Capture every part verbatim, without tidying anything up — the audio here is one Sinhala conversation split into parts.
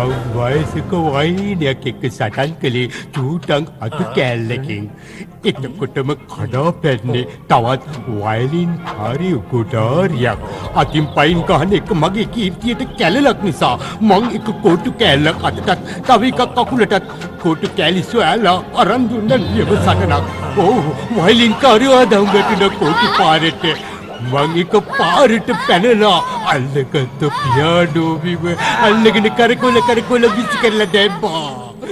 වයසක වයිනයක් එක්ක සටන් කළේ චූටන් අතු කෑල්ලකින්. එතකොටම කඩා පැන්නේ තවත් වයලින් කාරී ගොඩාරියක්. අතින් පයින් ගහන එක මගේ කීර්තියට කැලලක් නිසා මං එක කෝටු කෑල්ලක් අතටත් තව එකක් අකුලටත් කෝටු කෑලි සොයලා අරන් දුන්න නියම සටනක්. ඔව් වයලින් කාරී ආදම් වැටෙන කෝටු පාරට මං එක පාරට පැනලා අල්ලගත්ත පියානෝ බිම අල්ලගෙන කරකොල කරකොල විසි කරලා දැම්මා.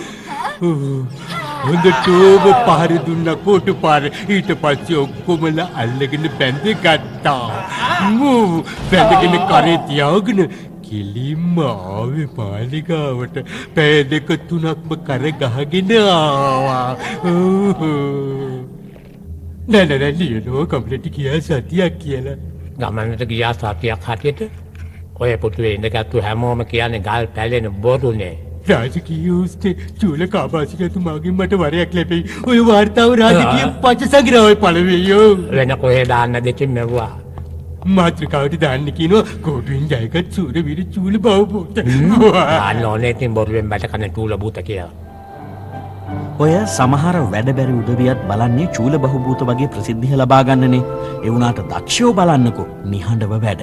හොඳටම පහර දුන්න කෝටු පාර. ඊට පස්සේ ඔක්කොමලා අල්ලගෙන බැඳගත්තා. මූ බැඳගෙන කරේ තියාගෙන කිලින්ම ආවේ මාලිගාවට. පැය දෙක තුනක්ම කර ගහගෙන ආවා. නෑ නෑ නෑ ලියනෝ කම්ප්ලීට් කියා සතියක් කියලා. ගමනට ගියා සතියක් හටියට ඔය පුතුවේ ඉඳගත්තු හැමෝම කියන්නේ ගල් පැලෙන බොරුනේ. රාජකීය උස්සේ චූල කාබාසිකතුමාගෙන් මට වරයක් ලැබෙයි. ඔය වාර්තාව රාජකීය පච සංග්‍රහයේ පළවෙනියෝ. වෙන කොහෙ දාන්න දෙකින් මෙවුවා. මාත්‍රිකාවට දාන්න කියනවා කෝටුවෙන් ජයගත් සූරවීර චූල බහූත. අන්න ඕනේ තින් බොරුවෙන් බැට කන චූල භූත කියලා. ඔය සමහර වැඩබැරි උදවියත් බලන්නේ චූල බහූත වගේ ප්‍රසිද්ධිය ලබා ගන්නනේ. ඒ වුණාට දක්ෂයෝ බලන්නකෝ නිහඬව වැඩ.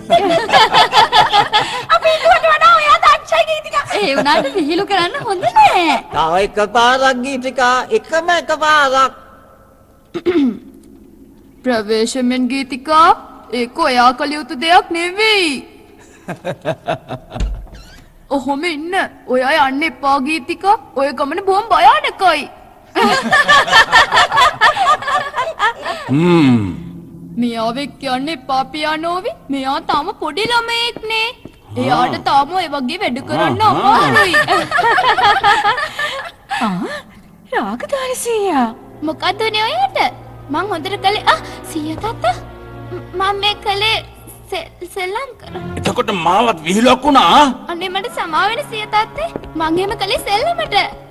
අපි ඊට වඩා ඔයා දක්ෂයි ගීතිකා. ඒ වුණාට විහිළු කරන්න හොඳ නෑ. තව එක පාරක් ගීතිකා එකම එක පාරක්. ප්‍රවේශමෙන් ගීතිකා ඒක ඔයා කළ යුතු දෙයක් නෙවෙයි. ඔහොම ඉන්න. ඔයා යන්න එපා ගීතිකා. ඔය ගමන බොහොම භයානකයි. හ්ම්. මෙයාව එක්ක යන්න එපා පියානෝවි. මෙයා තාම පොඩි ළමයෙක් නේ. එයාට තාම ඔය වගේ වැඩ කරන්න අමාරුයි. ආ රාගධාරි සීයා. මොකද උනේ ඔයාට? මං හොඳට කළේ ආ සීයා තාත්තා. මම මේ කළේ සෙල්ලම් කරා. එතකොට මාවත් විහිළුවක් වුණා. අනේ මට සමාව වෙන සීයා තාත්තේ. මං එහෙම කළේ සෙල්ලමට.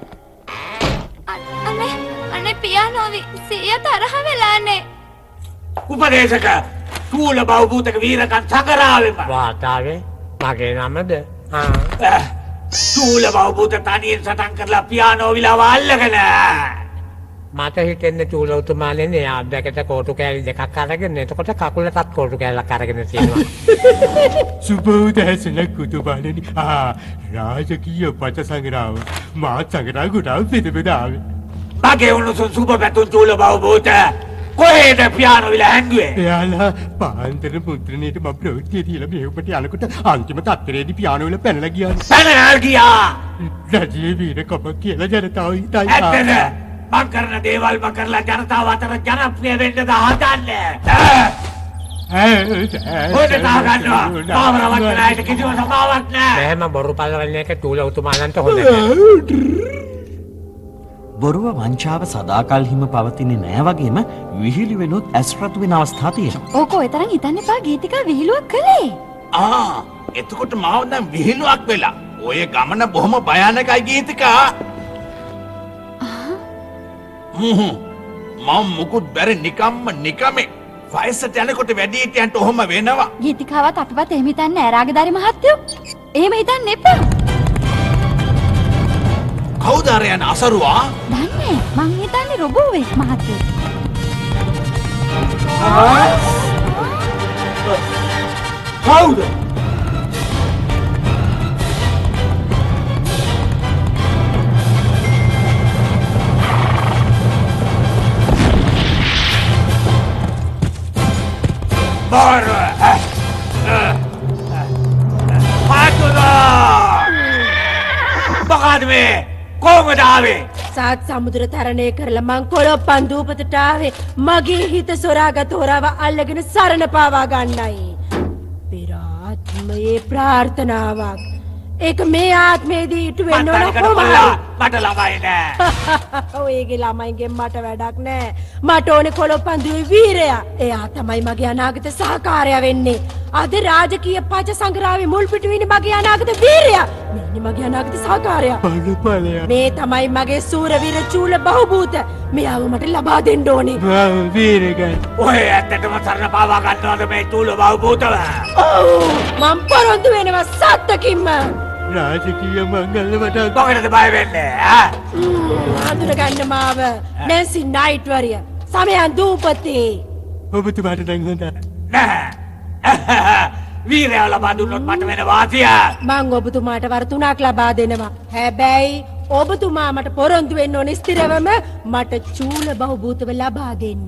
අනේ අනේ පියානෝවි සීයා තරහ වෙලානේ. උපදේශක චූල බහූතක වීරකන් සකරාවෙම වාතාවේ මගේ නමද? ආ චූල බහූත තනියෙන් සටන් කරලා පියානෝ විලාව අල්ලගෙන මට හිතෙන්නේ චූල උතුමානේ නේ අද්දකට කෝටු කෑලි දෙකක් අරගෙන එතකොට කකුලටත් කෝටු කෑල්ලක් අරගෙන තියෙනවා. සුබෝදෑසන කුතුබාලනි. ආ රාජකීය පච සංග්‍රහව මා සංග්‍රහ ගුණා පිට බෙදාවේ. මගේ උණුසුම් සුබ පැතුම් චූල බහූත කොහෙද පියානෝ විලා හැංගුවේ? එයාලා පාන්දර පුත්‍රණේට මම ප්‍රවෘත්තිය දීලා මෙහෙවට යනකොට අන්තිම තත්ත්වයේදී පියානෝ වල පැනලා ගියා. පැනලා ගියා. රජයේ වීරකම කියලා ජනතාව හිතයි. ඇත්තද? මං කරන දේවල් මං කරලා ජනතාව අතර ජනප්‍රිය වෙන්නද හදන්නේ? ඔය තා ගන්නවා. තාවරවත් නැයිද කිසිම සමාවක් නැහැ. එහෙම බොරු පළවන්නේ එක චූල උතුමාලන්ට හොඳ නැහැ. බොරුව වංචාව සදාකල් හිම පවතින්නේ නෑ වගේම විහිළු වෙනොත් ඇස්රතු වෙන අවස්ථා තියෙනවා. ඕක ඔය තරම් හිතන්න එපා ගීතිකා විහිළුවක් කළේ. ආ එතකොට මාව දැන් විහිළුවක් වෙලා. ඔය ගමන බොහොම භයානකයි ගීතිකා. හ්ම් මම මුකුත් බැරි නිකම්ම නිකමේ වයසට යනකොට වැඩි හිටියන්ට ඔහොම වෙනවා. ගීතිකාවත් අපිවත් එහෙම හිතන්නේ නෑ රාගධාරි මහත්තයෝ. එහෙම හිතන්න එපා. කවුද අර යන අසරුවා? දන්නේ මං හිතන්නේ රොබෝවේ මහත්තයෝ. කවුද? බාර පාතුදා මොකද මේ කොහොමද ආවේ? සාත් සමුද්‍ර තරණය කරලා මං කොළොප්පන් දූපතට ආවේ මගේ හිත සොරාගත් හොරාව අල්ලගෙන සරණ පාවා ගන්නයි. පෙර ආත්මයේ ප්‍රාර්ථනාවක්. ඒක මේ ආත්මයේදී ඉටු වෙන්න ඕන කොහොමද? මට ළමයි නෑ. ඔයගේ ළමයින්ගෙන් මට වැඩක් නෑ. මට ඕනේ කොළොප්පන් දුවේ වීරයා. එයා තමයි මගේ අනාගත සහකාරයා වෙන්නේ. අද රාජකීය පච සංග්‍රහයේ මුල් පිටු වෙන්නේ මගේ අනාගත වීරයා. මේ මගේ අනාගත සහකාරයා. බලපලයා. මේ තමයි මගේ සූරවීර චූල බහූත. මෙයාව මට ලබා දෙන්න ඕනේ. වාව් වීරකයි. ඔය ඇත්තටම සරණ පාවා ගන්නවද මේ චූල බහූතව? ඔව් මම පොරොන්දු වෙනවා සත්තකින්ම. රාජකීය මංගල වටා මොකටද බය වෙන්නේ ඈ? අඳුරගන්න මාව. නැන්සි නයිට් වරිය. සමයන් දූපති. ඔබතුමාට නම් හොඳයි. නෑ. වීරයා ලබා දුන්නොත් මට වෙන වාසිය. මං ඔබතුමාට වර තුනක් ලබා දෙනවා. හැබැයි ඔබතුමා මට පොරොන්දු වෙන්න ඕනේ ස්ථිරවම මට චූල බහුබූතව ලබා දෙන්න.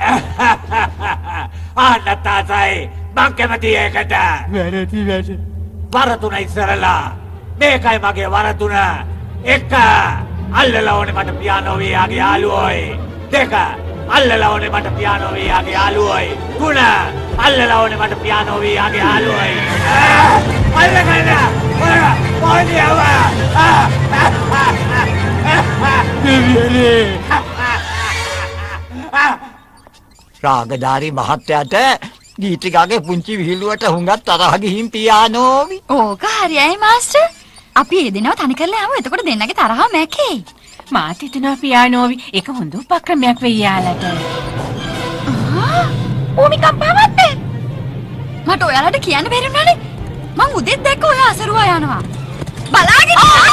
ආන්න තාසයි මං කැමති ඒකට. වැරදි වැඩ. වර තුන ඉස්සරලා. මේකයි මගේ වර තුන. එක අල්ලලා ඕනේ මට පියානෝ වියාගේ යාළුවෝයි. දෙක අල්ලලා ඕනේ මට පියානෝ වියාගේ යාළුවෝයි. තුන අල්ලලා ඕනේ මට පියානෝ වියාගේ යාළුවෝයි. අල්ලගන්න. ඔයව. දෙවියනේ. රාගධාරී මහත්තයාට ගීතිකාගේ පුංචි විහිළුවට හුඟක් තරහ ගිහින් පියානෝවි. ඕක හරියයි මාස්ටර්. අපි ඒ දිනව තනි කරලා ආවෝ. එතකොට දෙන්නගේ තරහ මැකේ. මාත් හිතනවා පියානෝවි ඒක හොඳ උපක්‍රමයක් වෙයි යාලට. ආ ඕමිකම්පාවත් මට ඔයාලට කියන්න බැරි වුණානේ. මං උදේත් දැක්ක ඔයා අසරුවා යනවා. බලාගෙන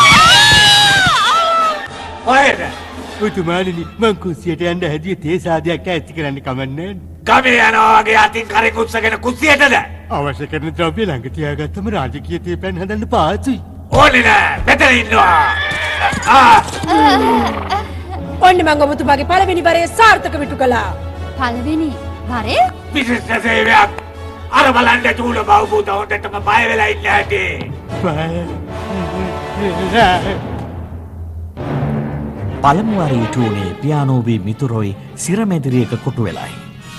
ඔයද ඔතුමාණනි මං කුස්සියට යන්න හැදියේ තේ සාදයක් ඇති කරන්න කමන්නේ. ගමේ යනවා වගේ අතින් කරේ කුස්සගෙන කුස්සියටද? අවශ්‍ය කරන ද්‍රව්‍ය ළඟ තියාගත්තම රාජකීය තේ පැන් හදන්න පාසුයි. ඕනේ නෑ. මෙතන ඉන්නවා. ආ ඔන්න මං ඔබතුමාගේ පළවෙනි වරේ සාර්ථක විටු කළා. පළවෙනි වරේ විශේෂ සේවයක්. අර බලන්න චූල බහුබූත හොටටම බය වෙලා ඉන්න හැටි. පළමු වරේ ඉටු වුණේ පියානෝවේ මිතුරොයි සිරමැදිරියක කොටු වෙලායි.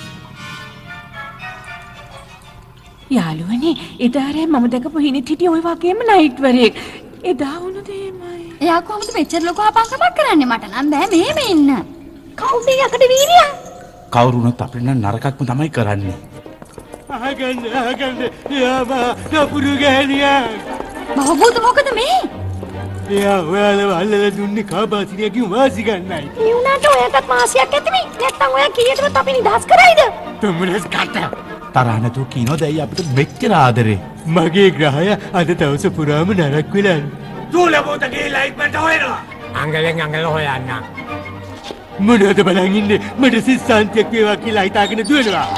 යාළුවනේ එදාරේ මම දැකපු හිනිත් හිටිය ওই වගේම නයිට් වරේක්. එදා වුණු දෙයමයි. එයා කොහොමද මෙච්චර ලොකු අපංකමක් කරන්නේ? මට නම් බෑ මෙහෙම ඉන්න. කවුද යකට වීරියා? කවුරුනත් අපිට නම් නරකක්ම තමයි කරන්නේ. අහගන්න අහගන්න යාමා නපුරු ගෑනියා. බහුබූත මොකද මේ? එයා ඔයාලව අල්ලලා දුන්නේ කාබාසිරියකින් වාසි ගන්නයි. මේ උනාට ඔයාටත් මාසියක් ඇතිනේ. නැත්තම් ඔයා කීයටවත් අපි නිදහස් කරයිද? තුමුලස් කට. තරහ නැතුව කියනොත් ඇයි අපිට මෙච්චර ආදරේ? මගේ ග්‍රහය අද දවස පුරාම නරක් වෙලා. චූල බහුබූත ගිහිල්ලා ඉක්මනට හොයනවා. අංගලෙන් අංගල හොයන්න. මොනවද බලන් ඉන්නේ? මට සිස්සාන්තියක් වේවා කියලා හිතාගෙන දුවනවා.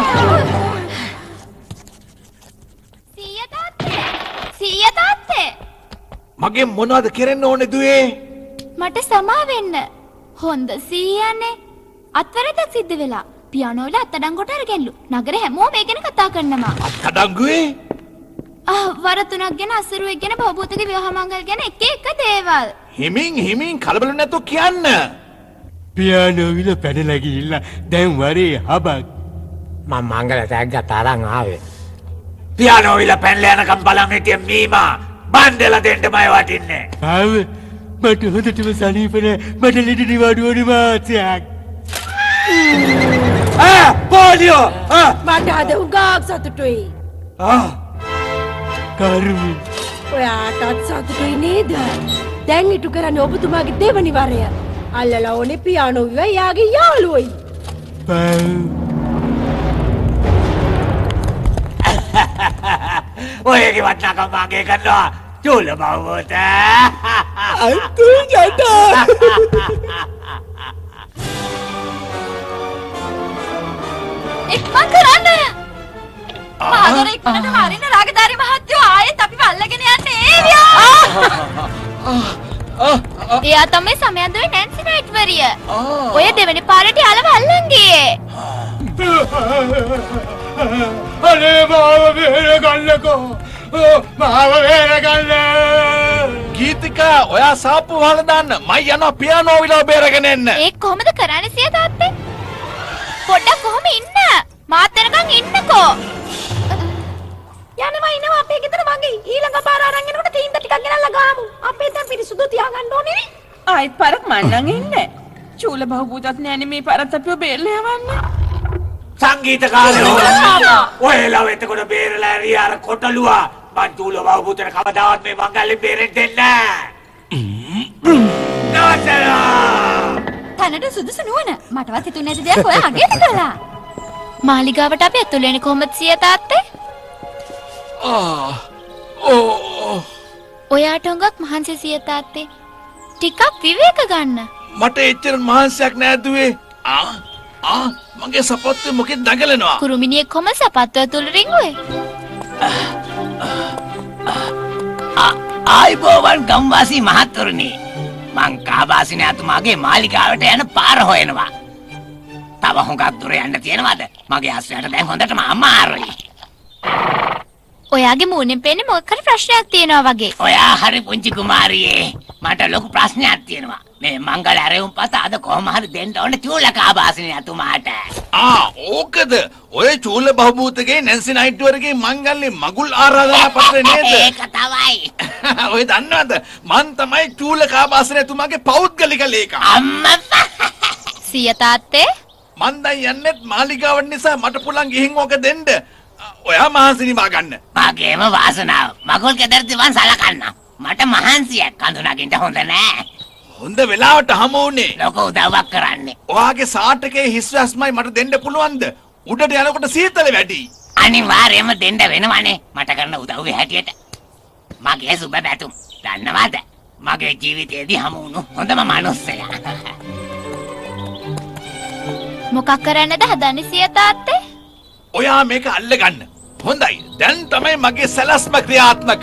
සීයා තාත්තේ. සීයා තාත්තේ. මගේ මොනවද කරන්න ඕනේ දුවේ? මට සමා වෙන්න. හොඳ සීයානේ. අත්වැරදක් සිද්ධ වෙලා. පියානෝ වල අත්අඩංගුවට අරගෙනලු. නගර හැමෝම මේ ගැන කතා කරනවා. අත්අඩංගුවේ? ආ වර තුනක් ගැන අසරුවෙක් ගැන බහුබූතගේ විවාහ මංගල ගැන එක එක දේවල්. හිමින් හිමින් කලබල නැතුව කියන්න. පියානෝ විල පැනලා ගිහිල්ලා දැන් වරේ හබක්. මම මංගල තෑග්ග තරන් ආවේ. පියානෝ විල පැනලා යනකම් බලන් හිටිය මීමා බන්දලා දෙන්නමයි වටින්නේ. ආව මට හොඳටම සනීප නෑ. මට ලෙඩ නිවාඩු ඕනේ මාසයක්. ආ පොලියෝ ආ මට අද උගාක් සතුටුයි. ආ කර්මි ඔයාටත් සතුටුයි නේද? දැන් ඉටු කරන්නේ ඔබතුමාගේ දෙවනි වරය. අල්ලලා ඕනේ පියානෝ විවා යාගේ යාළුවයි. ඔයගේ වටනකම් මාගේ කරනවා චූල බහුබූත. අයිතු යටා. ඉක්මන් කරන්න. ආදර ඉක්මනට හරින රාගධාරී මහත්තයෝ ආයෙත් අපිව අල්ලගෙන යන්නේ ඒවියා. එයා තමයි සමයන්දුවේ නැන්සි නයිට් වරිය. ඔය දෙවෙනි පාරට යාළව අල්ලන් ගියේ. අනේ මාව බේරගන්නකෝ. මාව බේරගන්න. ගීතිකා ඔයා සාප්පු වහලා දාන්න. මම යනවා පියානෝ විලව බේරගෙන එන්න. ඒක කොහොමද කරන්නේ සිය තාත්තේ? පොඩ්ඩක් කොහොම ඉන්න. මාත් එනකන් ඉන්නකෝ. යනවා ඉනවා අපේ ගෙදර වගේ. ඊළඟ පාර අරන් එනකොට තීන්ද ටිකක් ගෙනල්ලා ගාමු. අපේ දැන් පිරිසුදු තියාගන්න ඕනේ නේ. ආයෙත් පරක් මන්නන් ඉන්නේ. චූල බහුබූතත් නෑනේ මේ පරත් අපිව බේරලා යවන්නේ. සංගීතකාරයෝ ඔයලා එතකොට බේරලා ඇරිය අර කොටලුවා. මං චූල බහුබූතට කවදාවත් මේ මංගල්‍යෙන් බේරෙන්න දෙන්නේ නෑ. තනට සුදුසු නුවණ. මටවත් හිතුනේ නැති දෙයක් ඔයා අගේට කළා. මාලිගාවට අපි ඇතුල් වෙන්නේ කොහොමද සිය තාත්තේ? ආ ඕ ඔයාට හුඟක් මහන්සි සිය තාත්තේ. ටිකක් විවේක ගන්න. මට එච්චර මහන්සියක් නෑ දුවේ. ආ ආ මගේ සපත්තුවේ මොකෙද දඟලනවා? කුරුමිනියේ කොම සපත්තුව තුල රිංගුවේ. ආයිබෝවන් ගම්වාසී මහත්වරුනි. මං කාබාසින ඇතුමාගේ මාලිගාවට යන පාර හොයනවා. තව හුඟක් දුර යන්න තියෙනවද? මගේ අස්වැයට දැන් හොඳටම අමාරුයි. ඔයාගේ මූණෙන් පේන්නේ මොකක් හරි ප්‍රශ්නයක් තියෙනවා වගේ. ඔයා හරි පුංචි කුමාරියේ. මට ලොකු ප්‍රශ්නයක් තියෙනවා. මේ මංගල ඇරයුම් පත අද කොහොම හරි දෙන්න ඕන චූල කාබාසින ඇතුමාට. ආ ඕකද? ඔය චූල බහූතගේ නැන්සි නයිට් වර්ගේ මංගල්ලේ මගුල් ආරාධනා පත්‍රේ නේද? ඒක තමයි. ඔය දන්නවද? මං තමයි චූල කාබාසින ඇතුමාගේ පෞද්ගලික ලේකම්. අම්මා සිය තාත්තේ මන් දැන් යන්නෙත් මාලිගාව නිසා මට පුළුවන් ගිහින් ඕක දෙන්න. ඔයා මහන්සි නිවා ගන්න. මගේම වාසනාව. මගුල් ගෙදරදී වන් සලකන්න. මට මහන්සියක් කඳුනගින්න හොඳ නෑ. හොඳ වෙලාවට හමු වුණේ. ලොකු උදව්වක් කරන්නේ. ඔයාගේ සාටකේ හිස් වැස්මයි මට දෙන්න පුළුවන්ද? උඩට යනකොට සීතල වැඩි. අනිවාර්යයෙන්ම දෙන්න වෙනවනේ. මට කරන උදව්වේ හැටියට. මගේ සුබ බැතුම්. දන්නවද? මගේ ජීවිතේදී හමු වුණු හොඳම මිනිස්සයා. මොකක් කරන්නද හදන්නේ සිය තාත්තේ? ඔයා මේක අල්ලගන්න. හොඳයි. දැන් තමයි මගේ සැලැස්ම ක්‍රියාත්මක.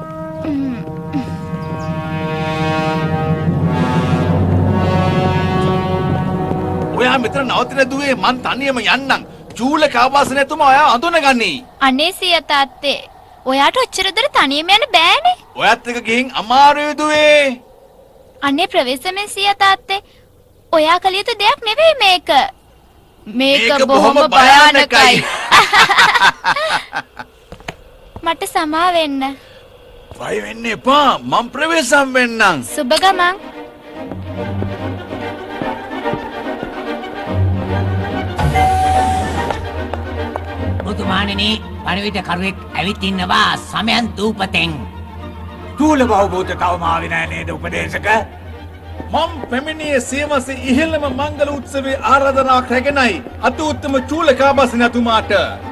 ඔයා මෙතන නවතින දුවේ මං තනියම යන්නම්. චූල කාබාසින ඇතුමා ඔයා අඳුනගන්නී. අනේ සිය තාත්තේ ඔයාට ඔච්චර දුර තනියම යන්න බෑනේ. ඔයත් එක ගිහින් අමාරුයි දුවේ. අනේ ප්‍රවේශමෙන් සිය තාත්තේ ඔයා කළ යුතු දෙයක් නෙවෙයි මේක. මේක බොහොම භයානකයි. මට සමා වෙන්න. බය වෙන්න එපා. මම ප්‍රවේශම් වෙන්නම්. සුබ ගමන්. මුතුමාණෙනි පණිවිඩ කරුවෙක් ඇවිත් ඉන්නවා සමයන් දූපතෙන්. චූල බහූත තවම ආවේ නෑ නේද උපදේශක? මම පැමිණියේ සියවසේ ඉහළම මංගල උත්සවයේ ආරාධනාවක් රැගෙනයි අති උත්තම චූල කාබාසින ඇතුමාට.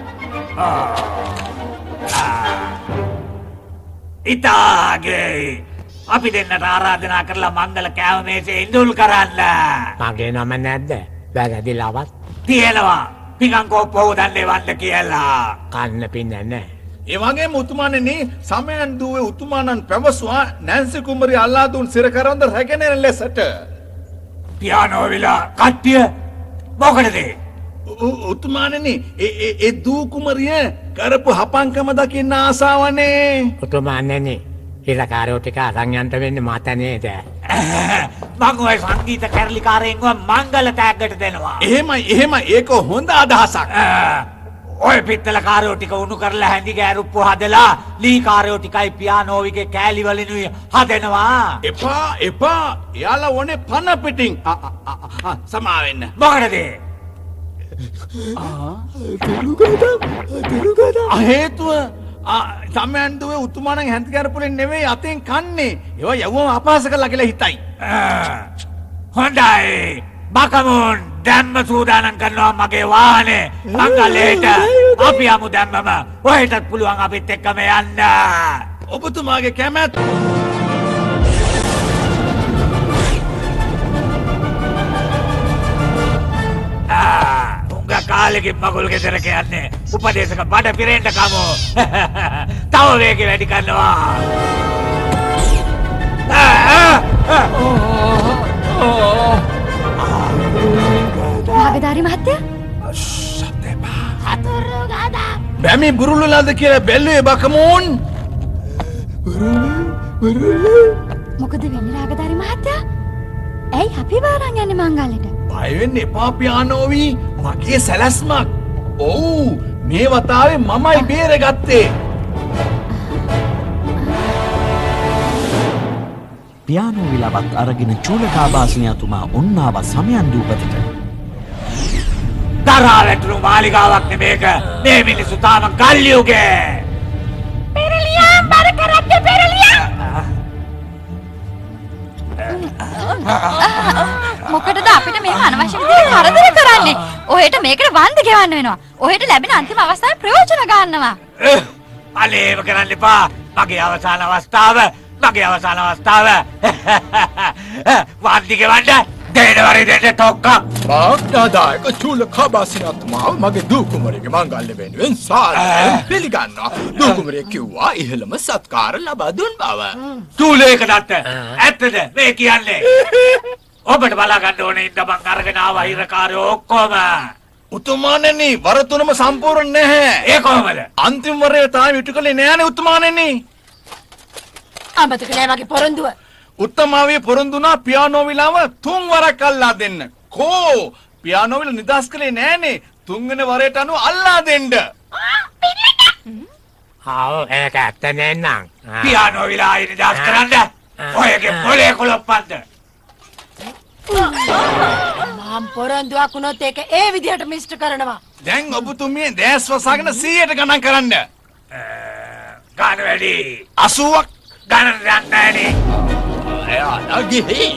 ඉතාගේ අපි දෙන්නට ආරාධනා කරලා මංගල කෑම මේසේ ඉඳුල් කරන්න. මගේ නම නැද්ද? වැරදිලාවත් තියෙනවා. පිකන් කෝප්ප හොදන්නේ වන්න කියලා. කන්න පින්නේ නැහැ. ඒ වගේම උතුමාණෙනි සමයන් දුවේ උතුමාණන් පැවසුවා නැන්සි කුමරිය අල්ලා දුන් සිර කරවඳ රැගෙන එන ලෙසට. පියානෝ විලා කට්ටිය මොකටද? උතුමාණෙනි ඒ ඒ දූ කුමරිය කරපු හපංකම දකින්න ආසාවනේ. උතුමාණෙනි හිරකාරයෝ ටික අරන් යන්න වෙන්නේ මට නේද? මං ඔය සංගීත කැරලිකාරයෙන්ව මංගල තෑග්ගට දෙනවා. එහෙමයි එහෙමයි ඒක හොඳ අදහසක්. ඔය පිත්තල කාරයෝ ටික උණු කරලා හැඳි ගෑරුප්පු හදලා ලී කාරයෝ ටිකයි පියානෝවිගේ කෑලි වලිනුයි හදනවා. එපා එපා එයාලා ඕනේ පන පිටින්. සමා වෙන්න. මොකටද? ආ හේතුව සමයන් දුවේ උතුමාණන් හැඳි ගෑරුපුලෙන් නෙවෙයි අතෙන් කන්නේ. ඒවා යවුවම අපහාස කරලා කියලා හිතයි. හොඳයි. බකමුන් දැම්ම සූදානම් කරනවා මගේ වාහනේ මංගලයට. අපි යමු දැම්මම. ඔහෙටත් පුළුවන් අපිත් එක්කම යන්න. ඔබතුමාගේ කැමැත්ත. උංග කාලෙකින් මගුල් ගෙදරක යන්නේ. උපදේශක බඩ පිරෙන්න කමු. තව වේගෙ වැඩි කරනවා. භාගධාරි මහත්තයා සතේපා හතුරු ගාදා බැමි බුරුලලාද කියලා බැලුවේ බකමෝන්. මොකද වෙන්නේ රාගධාරි මහත්තයා? ඇයි අපි වාරන් යන්නේ මංගලෙට? බය වෙන්න එපා පියානෝවි. මගේ සැලැස්මක්. ඔව් මේ වතාවේ මමයි බේරගත්තේ. පියානෝ විලාවත් අරගෙන චූල කාබාසිනියතුමා ඔන්නාව සමයන් දූපතට. දරා වැටුණු මාලිගාවක් නෙමේක. මේ මිනිස්සු තාම ගල්ලියුගේ. පෙරලියා බර කරද්ද පෙරලියා. මොකටද අපිට මේ අනවශ්‍ය විදිහට කරදර කරන්නේ? ඔහෙට මේකට වන්ද ගෙවන්න වෙනවා. ඔහෙට ලැබෙන අන්තිම අවස්ථාවේ ප්‍රයෝජන ගන්නවා. අලේව කරන්න එපා. මගේ අවසාන අවස්ථාව මගේ අවසාන අවස්ථාව. වාන්දිගේ වණ්ඩ දෙනවරි දෙන්න තොක්ක. මාක්නාදායක චූල කාබාසිනතුමාව මගේ දූ කුමරියගේ මංගල්‍ය වෙනුවෙන් සාදරයෙන් පිළිගන්නවා. දූ කුමරිය කිව්වා ඉහළම සත්කාර ලබා දුන් බව. චූලේක දත්ත ඇත්තද මේ කියන්නේ? ඔබට බලා ගන්න ඕනේ ඉඳ මං අරගෙන ආවා හිරකාරයෝ ඔක්කොම. උතුමාණෙනි වර තුනම සම්පූර්ණ නැහැ. ඒ කොහමද? අන්තිම වරේ තාම ඉටු කළේ නෑනේ උතුමාණෙනි. අමතක නෑ මගේ පොරොන්දුව. උත්තමාවේ පොරොන්දුනා පියානෝ විලාව තුන් වරක් අල්ලා දෙන්න. කෝ පියානෝ විල නිදාස් කළේ නෑනේ. තුන්වෙනි වරේට අනුව අල්ලා දෙන්න. ආ ඒක ඇත්ත නේනම්. පියානෝ විලා ආයෙ නිදාස් කරන්න. ඔයගේ පොලේ කොලොප්පන්ද? මම පොරොන්දුවක් වුණොත් ඒක ඒ විදිහට මිස්ටර් කරනවා. දැන් ඔබතුමිය දැස් වසාගෙන සීයට ගණන් කරන්න. ගාන වැඩි. අසූවක් ගණන් ගන්නෑනේ. එයා ගිහි.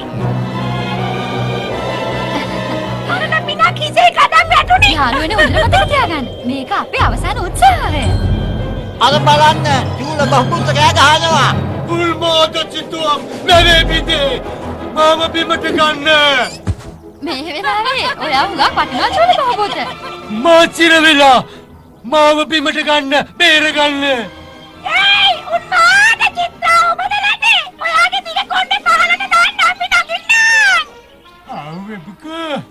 අරන මිනා කිසේ කඩක් වැටුනේ. යාළුවනේ හොඳට මතක තියාගන්න. මේක අපේ අවසාන උත්සාහය. අර බලන්න චූල බහුපුත්‍ර කෑ ගහනවා. උල්මෝද චිතුවක් නැරේ පිටේ. මාව බිමට ගන්න. මේ වෙලාවේ ඔයා උගා පටිනවා චූල බහුපුත. මාචිර වෙලා මාව බිමට ගන්න බේර ගන්න. ඒයි උන්මාද චිත්‍රා ඔබදලනේ. ඔයාගේ දිග කොණ්ඩේ පහලට දාන්න අපි නගින්න. ආවේ බුක.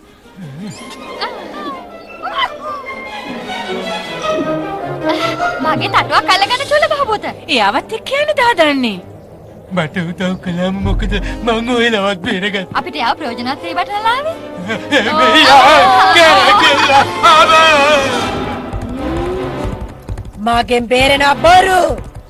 මගේ තටුවක් අල්ලගෙන චූල බහුපුත. එයාවත් එක්ක යන්න දාදන්නේ. මට උදව් කළාම මොකද මං ඔයලවත් බේරගත්තා. අපිට යාව ප්‍රයෝජනවත් වේ බටලාවේ. මගෙන් බේරෙන බොරු.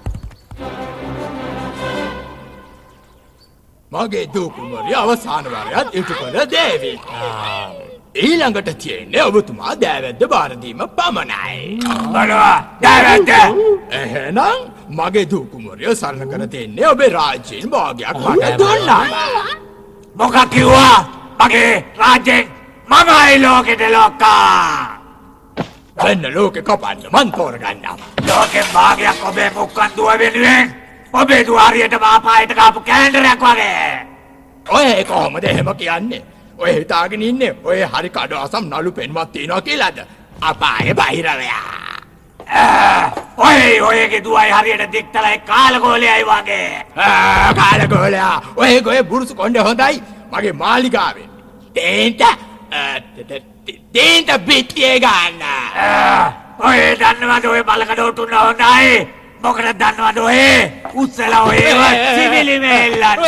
මගේ දූ කුමරිය අවසාන වරයත් ඉටු කළ දේවි. ඊළඟට තියෙන්නේ ඔබතුමා දෑවැද්ද බාර දීම පමණයි. බලවා දෑවැද්ද. එහෙනම් මගේ දූ කුමරිය සරණ කර දෙන්නේ ඔබේ රාජ්‍යයෙන් භාගයක් මට දුන්නාම. මොකක් කිව්වා? මගේ රාජ්‍යෙන් මමයි ලෝකෙට ලොක්කා. වෙන්න ලෝකෙ කපන්න මන් තෝරගන්නම්. ලෝකෙන් භාගයක් ඔබේ මුක්කන් දුව වෙනුවෙන් ඔබේ දුව හරියට මාපායට කාපු කෑන්ඩරයක් වගේ. ඔය කොහොමද එහෙම කියන්නේ? ඔය හිතාගෙන ඉන්නේ ඔය හරි කඩවසම් නළු පෙන්වත් තියනවා කියලාද? අපායේ බහිරවයා. ඔය ඔයගේ දුවයි හරියට දික්තලයි කාලගෝලයයි වගේ. කාලගෝලයා ඔය ගොයේ බුරුසු කොණ්ඩේ හොඳයි. මගේ මාලිගාවෙන් තේන්ට තේන්ට පිටියේ ගන්න. ඔය දන්නවද ඔය බලකඩ උටුන්න හොඳයි. මොකද දන්නවද ඔය උස්සලා ඔය සිවිලි මෙල්ලන්න.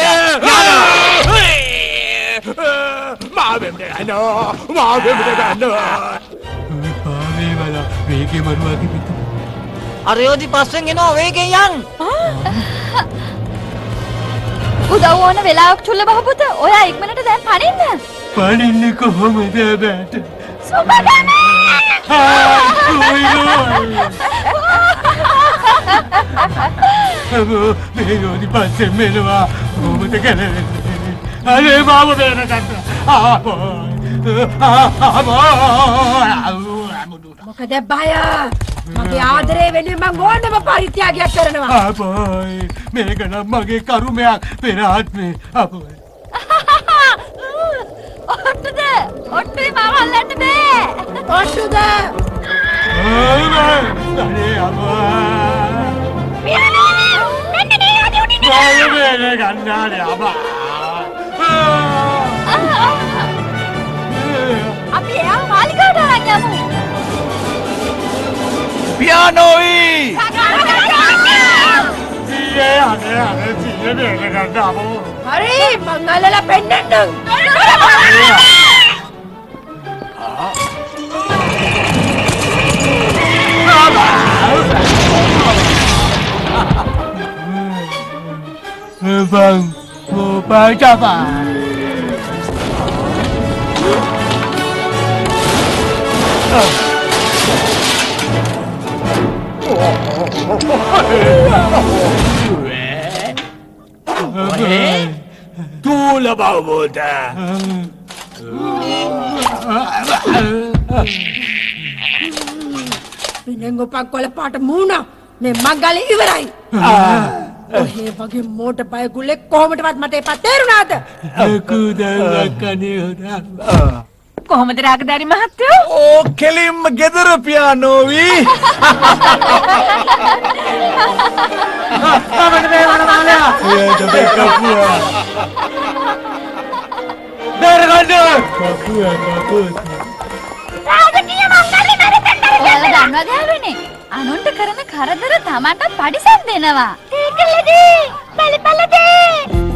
මාවෙම්ට ගන්නවා මාවෙම්ට ගන්නවා. පාවේ වල වේගේ මරුවාගේ පිට. අරයෝදි පස්සෙන් එනවා වේගෙන් යන්. උදව් ඕන වෙලාවක් චුල්ල බහපුත ඔයා ඉක්මනට දැන් පනින්න. පනින්නේ කොහොමද බෑට? සුබදම. අමෝ මේ යෝදි පස්සෙන් මෙනවා කොහොමද කරන්නේ? අනේ මාව බේර ගන්න. මොකද බය? මගේ ආදරේ වෙනුවෙන් මම ඕනම පරිත්‍යාගයක් කරනවා. අපෝයි මේක නම් මගේ කරුමයක් පෙර ආත්මේ. අපෝයි. ඔට්ටුද? ඔට්ටුයි මාව අල්ලන්න බෑ. ඔට්ටුද? අනේ අපෝ. පියානෝ! මෙන්න මේ යෝදි උඩින් මාව බේර ගන්නනේ අපා. අපි එයා මාලිගාවට අරන් යමු. පියානෝයි! සීයේ අනේ අනේ සීයේ බේර ගන්න අපෝ. හරි මං අල්ලලා පෙන්නන්නම්. Bang, mau baca apa? Cූල බහුපුත. පිනෙන් උපන් කොළ පාට මූණ මේ මංගලේ ඉවරයි. ඔහේ වගේ මෝට බය ගුලේ කොහොමදවත් මට එපා තේරුණාද? ලොකු දරුවක් අනේ හොරා. කොහොමද රාගදාරි මහත්තයෝ? ඕ කෙලින්ම ගෙදර පියානෝවි. අපිට මේ වන මාලයා. එයාට දෙකපුවා. දරගන්න. කපුවා කපුවා. රාගටිය මංගල්ලි මරතෙන් ඔයාලා දන්නවද හැරුනේ? අනුන්ට කරන කරදර තමන්ට පරිසම් දෙනවා. ඒකලදී බලපලදී